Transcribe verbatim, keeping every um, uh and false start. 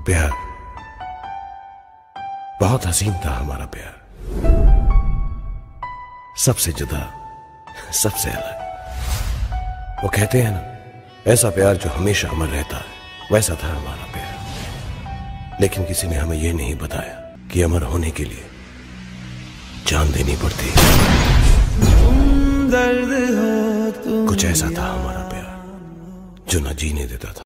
प्यार बहुत हसीन था हमारा प्यार, सबसे जुदा, सबसे अलग। वो कहते हैं ना, ऐसा प्यार जो हमेशा अमर रहता है, वैसा था हमारा प्यार। लेकिन किसी ने हमें यह नहीं बताया कि अमर होने के लिए जान देनी पड़ती। कुछ ऐसा था हमारा प्यार जो न जीने देता था